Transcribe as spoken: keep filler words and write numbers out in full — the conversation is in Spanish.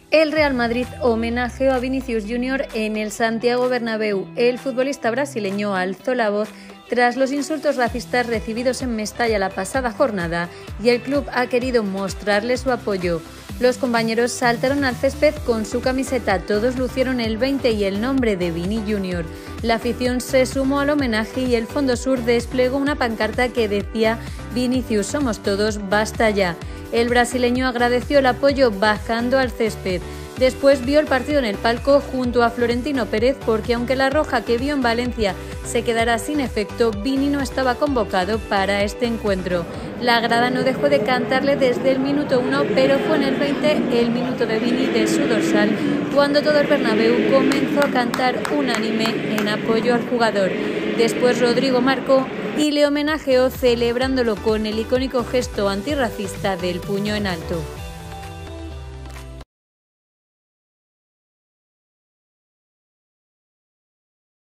El Real Madrid homenajeó a Vinicius Junior en el Santiago Bernabéu. El futbolista brasileño alzó la voz tras los insultos racistas recibidos en Mestalla la pasada jornada y el club ha querido mostrarle su apoyo. Los compañeros saltaron al césped con su camiseta, todos lucieron el veinte y el nombre de Vini Junior La afición se sumó al homenaje y el Fondo Sur desplegó una pancarta que decía «Vinicius, somos todos, basta ya». El brasileño agradeció el apoyo bajando al césped. Después vio el partido en el palco junto a Florentino Pérez porque aunque la roja que vio en Valencia se quedará sin efecto, Vini no estaba convocado para este encuentro. La grada no dejó de cantarle desde el minuto uno, pero fue en el veinte, el minuto de Vini de su dorsal, cuando todo el Bernabéu comenzó a cantar unánime en apoyo al jugador. Después Rodrigo marcó y le homenajeó celebrándolo con el icónico gesto antirracista del puño en alto.